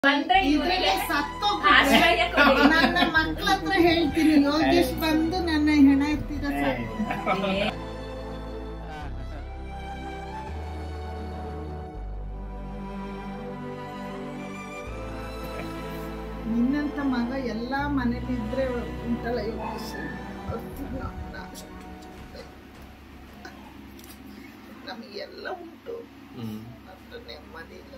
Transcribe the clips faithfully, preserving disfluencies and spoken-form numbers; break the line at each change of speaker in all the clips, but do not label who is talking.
ನನ್ನ ಮಕ್ಕಳ ಹತ್ರ ಹೇಳ್ತೀನಿ, ಯೋಗೇಶ್ ಬಂದು ನನ್ನ ಹೆಣ ಎತ್ತಿದ ನಿನ್ನಂತ ಮಗ ಎಲ್ಲಾ ಮನೇಲಿ ಇದ್ರೆ ಉಂಟಲ್ಲ ಯೋಗೇಶ್, ನಮಗೆಲ್ಲ ಉಂಟು, ನೆಮ್ಮದಿ ಇಲ್ಲ.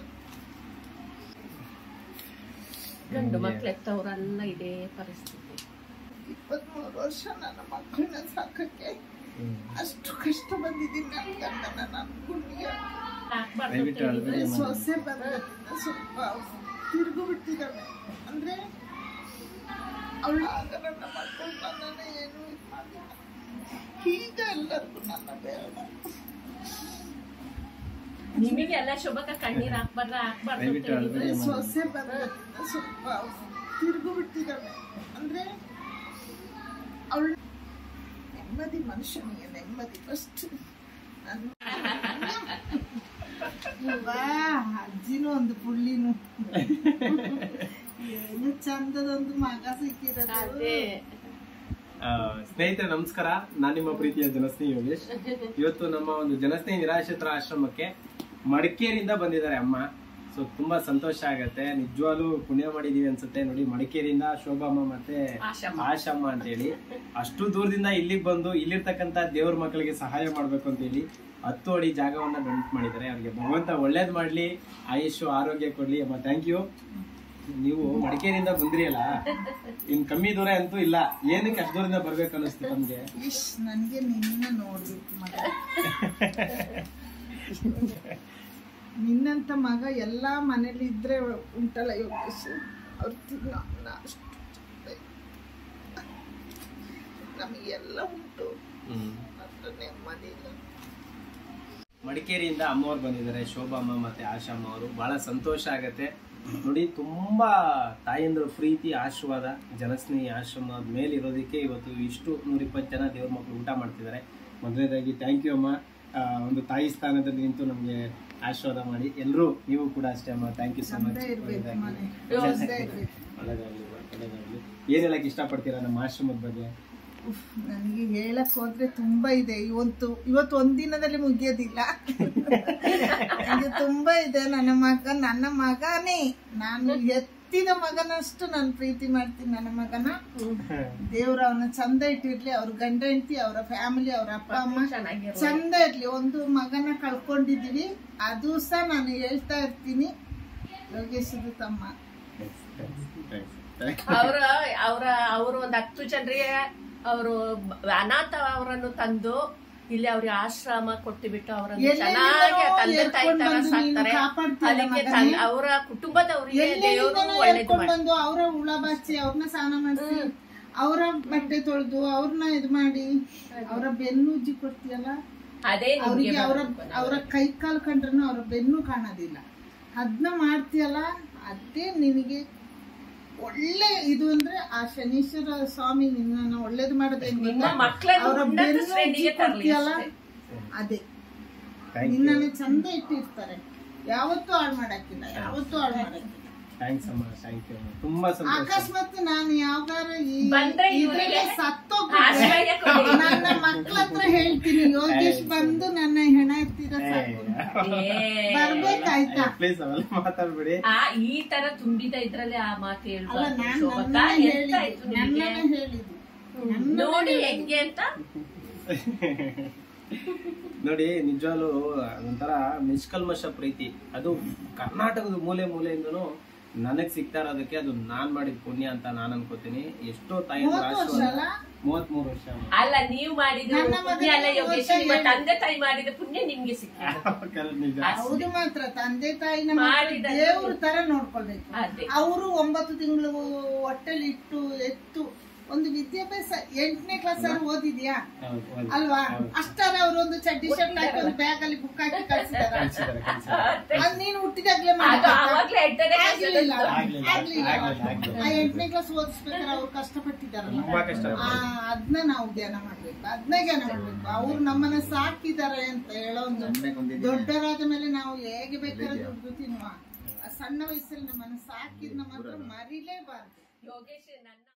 ಗಂಡು ಮಕ್ಳು ಎತ್ತವ್ರಲ್ಲ ಇದೇ ಪರಿಸ್ಥಿತಿ.
ಇಪ್ಪತ್ಮೂರು ವರ್ಷ ನನ್ನ ಮಕ್ಕಳನ್ನ ಸಾಕಕ್ಕೆ ಅಷ್ಟು ಕಷ್ಟ ಬಂದಿದ್ದೀನಿ. ನನ್ನ ಗಂಡನ ನನ್ನ ಗುಂಡಿಗೆ ಸೊಸೆ ಬರೋದ್ರಿಂದ ಸ್ವಲ್ಪ ತಿರುಗು ಬಿಟ್ಟಿದ್ದಾಳೆ. ಅಂದ್ರೆ ಅವಳು ಆಗ ನನ್ನ ಮಕ್ಕಳು ನನ್ನನ್ನು ಏನು ಇದು ಮಾಡಿಲ್ಲ. ಈಗ ಎಲ್ಲರಿಗೂ ನನ್ನ ಬೇಡ.
ನಿಮಗೆ ಎಲ್ಲ ಶುಭಕ ಕಣ್ಣೀರ್ ಹಾಕ್ಬಾರ್ದ ಹಾಕ್ಬಾರ್ದು.
ಸೊಸೆ ಬರೋದ್ರಿಂದ ಸ್ವಲ್ಪ ತಿರುಗು ಬಿಟ್ಟಿದ್ದಾಳೆ. ಅಂದ್ರೆ ಅವಳು ನೆಮ್ಮದಿ, ಮನುಷ್ಯನಿಗೆ ನೆಮ್ಮದಿ ಫಸ್ಟ್. ಅಜ್ಜಿನೂ ಒಂದು ಪುಳ್ಳಿನೂ ಏನು ಚಂದದೊಂದು ಮಗ ಸಿಕ್ಕಿರೋದು.
ಸ್ನೇಹಿತರೆ ನಮಸ್ಕಾರ, ನಾನು ನಿಮ್ಮ ಪ್ರೀತಿಯ ಜನಸ್ನೇಹಿ ಯೋಗೇಶ್. ಇವತ್ತು ನಮ್ಮ ಒಂದು ಜನಸ್ನೇಹಿ ನಿರಾಶ್ರಿತರ ಆಶ್ರಮಕ್ಕೆ ಮಡಿಕೇರಿಯಿಂದ ಬಂದಿದ್ದಾರೆ ಅಮ್ಮ. ಸೊ ತುಂಬಾ ಸಂತೋಷ ಆಗತ್ತೆ, ನಿಜವಾಗ್ಲೂ ಪುಣ್ಯ ಮಾಡಿದೀವಿ ಅನ್ಸುತ್ತೆ. ನೋಡಿ, ಮಡಿಕೇರಿಯಿಂದ ಶೋಭಮ್ಮ ಮತ್ತೆ ಆಶಮ್ಮ ಅಂತ ಹೇಳಿ ಅಷ್ಟು ದೂರದಿಂದ ಇಲ್ಲಿಗೆ ಬಂದು ಇಲ್ಲಿರ್ತಕ್ಕಂತ ದೇವ್ರ ಮಕ್ಕಳಿಗೆ ಸಹಾಯ ಮಾಡ್ಬೇಕು ಅಂತ ಹೇಳಿ ಹತ್ತು ಅಡಿ ಜಾಗವನ್ನ ಡೊನೇಟ್ ಮಾಡಿದ್ದಾರೆ. ಅವ್ರಿಗೆ ಭಗವಂತ ಒಳ್ಳೇದ್ ಮಾಡ್ಲಿ, ಆಯುಷು ಆರೋಗ್ಯ ಕೊಡ್ಲಿ ಅಮ್ಮ. Thank you. ನೀವು ಮಡಿಕೇರಿಯಿಂದ ಬಂದ್ರಿ ಅಲ್ಲ, ಇನ್ ಕಮ್ಮಿ ದೂರ ಅಂತೂ ಇಲ್ಲ. ಏನಕ್ಕೆ ಅಷ್ಟು ದೂರದಿಂದ ಬರ್ಬೇಕು ಅನಿಸ್ತು ನಮ್ಗೆ?
ನನ್ಗೆ ನಿನ್ನ ನೋಡ್ಬೇಕು ಮಗ, ನಿನ್ನಂತ ಮಗ ಎಲ್ಲಾ ಮನೇಲಿ ಇದ್ರೆ ಉಂಟಲ್ಲ ಯೋಗೇಶ್, ಅವ್ರ ಅಷ್ಟು ನಮಗೆಲ್ಲ ಉಂಟು, ನೆಮ್ಮದಿ ಇಲ್ಲ.
ಮಡಿಕೇರಿಯಿಂದ ಅಮ್ಮವ್ರು ಬಂದಿದ್ದಾರೆ, ಶೋಭಮ್ಮ ಮತ್ತೆ ಆಶಮ್ಮ ಅವರು. ಬಹಳ ಸಂತೋಷ ಆಗತ್ತೆ ನೋಡಿ. ತುಂಬಾ ತಾಯಂದ್ರ ಪ್ರೀತಿ, ಆಶೀರ್ವಾದ ಜನಸ್ನೇಹಿ ಆಶ್ರಮ ಮೇಲೆ ಇರೋದಕ್ಕೆ ಇವತ್ತು ಇಷ್ಟು ನೂರ ಇಪ್ಪತ್ತು ಜನ ದೇವ್ರ ಮಕ್ಕಳು ಊಟ ಮಾಡ್ತಿದ್ದಾರೆ. ಮೊದಲನೇದಾಗಿ ಥ್ಯಾಂಕ್ ಯು ಅಮ್ಮ, ಒಂದು ತಾಯಿ ಸ್ಥಾನದಲ್ಲಿ ನಿಂತು ನಮ್ಗೆ ಆಶೀರ್ವಾದ ಮಾಡಿ. ಎಲ್ಲರೂ ನೀವು ಕೂಡ ಅಷ್ಟೇ ಅಮ್ಮ. Thank you so much. ಒಳ್ಳೆದಾಗ್ಲಿ, ಒಳ್ಳೆದಾಗ್ಲಿ. ಏನ್ ಹೇಳಕ್ ಇಷ್ಟಪಡ್ತೀರಾ ನಮ್ಮ ಆಶ್ರಮದ ಬಗ್ಗೆ?
ನನಗೆ ಹೇಳಕ್ ಹೋದ್ರೆ ತುಂಬಾ ಇದೆ. ಇವತ್ತು ಇವತ್ತು ಒಂದಿನದಲ್ಲಿ ಮುಗಿಯೋದಿಲ್ಲ. ನನಗೆ ತುಂಬಾ ಇದೆ. ನನ್ನ ಮಗ ನನ್ನ ಮಗನೇ, ನಾನು ಎತ್ತಿದ ಮಗನಷ್ಟು ನಾನು ಪ್ರೀತಿ ಮಾಡ್ತೀನಿ ನನ್ನ ಮಗನ. ದೇವ್ರ ಅವನ ಚಂದ ಇಟ್ಟಿರ್ಲಿ, ಅವ್ರ ಗಂಡ ಹೆಂಡತಿ, ಅವರ ಫ್ಯಾಮಿಲಿ, ಅವ್ರ ಅಪ್ಪ ಅಮ್ಮ ಚಂದ ಇರ್ಲಿ. ಒಂದು ಮಗನ ಕಳ್ಕೊಂಡಿದೀವಿ, ಅದು ಸಹ ನಾನು ಹೇಳ್ತಾ ಇರ್ತೀನಿ. ಯೋಗೇಶ್ವರ ತಮ್ಮ
ಅವ್ರ ಅವ್ರ ಅವರು ಒಂದ್ ಹತ್ತು ಜನರಿಗೆ ಅವರು ಅನಾಥ ಅವರನ್ನು ತಂದು ಇಲ್ಲಿ ಅವ್ರಿಗೆ ಆಶ್ರಮ ಕೊಟ್ಟು ಬಿಟ್ಟು ಅವರನ್ನು ಚೆನ್ನಾಗಿ ತಂದೆ ತಾಯಿ ತರ ಸಾಕ್ತಾರೆ. ಅದಕ್ಕೆ ಅವರ ಕುಟುಂಬದವರಿಗೆ ದೇವರು ಒಳ್ಳೇದು
ಬಂದು ಅವರ ಹುಳ ಬಾಚಿ ಅವ್ರನ್ನ ಸ್ನಾನ ಮಾಡಿಸಿ, ಅವರ ಬಟ್ಟೆ ತೊಳೆದು ಅವ್ರನ್ನ ಇದು ಮಾಡಿ, ಅವರ ಬೆನ್ನು ಉಜ್ಜಿ ಕೊಡ್ತೀಯಲ್ಲ,
ಅದೇ
ಅವ್ರಿಗೆ ಅವರ ಅವರ ಕೈ ಕಾಲು ಕಂಡ್ರೂ ಅವರ ಬೆನ್ನು ಕಾಣೋದಿಲ್ಲ. ಅದನ್ನ ಮಾಡ್ತೀಯಲ್ಲ, ಅದೇ ನಿನಗೆ ಒಳ್ಳೆ ಇದು. ಅಂದ್ರೆ ಆ ಶನೀಶ್ವರ ಸ್ವಾಮಿ ನಿನ್ನ ಒಳ್ಳೇದು ಮಾಡೋದೇನು, ಅವರ ಬೆನ್ನು ಕೊಡ್ತೀಯಲ್ಲ, ಅದೇ ನಿನ್ನನ್ನು ಚಂದ ಇಟ್ಟಿರ್ತಾರೆ. ಯಾವತ್ತೂ ಹಾಳು ಮಾಡಕ್ಕಿಲ್ಲ, ಯಾವತ್ತೂ ಹಾಳು ಮಾಡಕ್ಕಿಲ್ಲ. ಅಕಸ್ಮಾತ್ ನಾನು ಯಾವಾಗಾರ ಸತ್ತೋಗ್ಬಿಟ್ರೆ ನನ್ನ ಮಕ್ಕಳ ಹತ್ರ ಹೇಳ್ತೀನಿ, ಯೋಗೇಶ್ ಬಂದು ನನ್ನ ಹೆಣ ಎತ್ತಿದ ಸಾಕು, ಬರ್ಬೇಕಾಯ್ತಾ?
ಮಾತಾಡ್ಬೇಡಿ.
ಈ ತರ ತುಂಬಿದ ಇದ್ರಲ್ಲಿ ಆ ಮಾತು
ಹೇಳಿದ್ದು
ನೋಡಿ ಹೆಂಗೆ ಅಂತ.
ನೋಡಿ, ನಿಜವಾಗ್ಲೂ ಒಂಥರ ನಿಷ್ಕಲ್ಮಶ ಪ್ರೀತಿ. ಅದು ಕರ್ನಾಟಕದ ಮೂಲೆ ಮೂಲೆಯಿಂದನೂ ನನಗ್ ಸಿಗ್ತಾ ಇರೋದಕ್ಕೆ ಅದು ನಾನ್ ಮಾಡಿದ ಪುಣ್ಯ ಅಂತ ನಾನ್ ಅನ್ಕೋತೀನಿ. ಎಷ್ಟೋ ತಾಯಿ ಮೂವತ್ ಮೂರು ವರ್ಷ
ಅಲ್ಲ, ನೀವು ಮಾಡಿದ ಪುಣ್ಯ ಅಲ್ಲ ಯೋಗೇಶ್, ನಿಮ್ಮ ತಂದೆ ತಾಯಿ ಮಾಡಿದ ಪುಣ್ಯ ನಿಮ್ಗೆ ಸಿಕ್ಕಿದೆ.
ಹೌದು ಮಾತ್ರ. ತಂದೆ ತಾಯಿನ ದೇವ್ರ ತರ ನೋಡ್ಕೊಳ್ಬೇಕು. ಅವರು ಒಂಬತ್ತು ತಿಂಗಳು ಹೊಟ್ಟೆಲಿ ಇಟ್ಟು ಎತ್ತು ಒಂದು ವಿದ್ಯಾಭ್ಯಾಸ ಎಂಟನೇ ಕ್ಲಾಸ್ ಅಲ್ಲಿ ಓದಿದ್ಯಾ ಅಲ್ವಾ? ಅಷ್ಟಾರ ಅವ್ರು ಒಂದು ಚಡ್ಡಿ ಶರ್ಟ್ ಹಾಕಿ ಒಂದು ಬ್ಯಾಗ್ ಅಲ್ಲಿ ಬುಕ್ ಹಾಕಿ ಕಳ್ಸಿದಾರೆ. ಅದ್ ನೀನು ಹುಟ್ಟಿದಾಗ್ಲೇ ಆಗ್ಲಿಲ್ಲ. ಆ ಎಂಟನೇ ಕ್ಲಾಸ್ ಓದಿಸ್ಬೇಕಾದ್ರೆ ಅವ್ರು ಕಷ್ಟಪಟ್ಟಿದಾರಲ್ಲ, ಅದ್ನ ನಾವು ಧ್ಯಾನ ಮಾಡ್ಬೇಕು, ಅದ್ನ ಜ್ಞಾನ ಮಾಡ್ಬೇಕು. ಅವ್ರು ನಮ್ಮನ್ನ ಸಾಕಿದ್ದಾರೆ ಅಂತ ಹೇಳೋ ಒಂದು ದೊಡ್ಡರಾದ ಮೇಲೆ ನಾವು ಹೇಗೆ ಬೇಕಾದ್ರೆ ದುಡ್ಡು ತಿನ್ನುವ ಸಣ್ಣ ವಯಸ್ಸಲ್ಲಿ ನಮ್ಮನ್ನು ಸಾಕಿದ್ನ ಮಾತ್ರ ಮರಿಲೇಬಾರ್ದು.
ಯೋಗೇಶ್ ನನ್ನ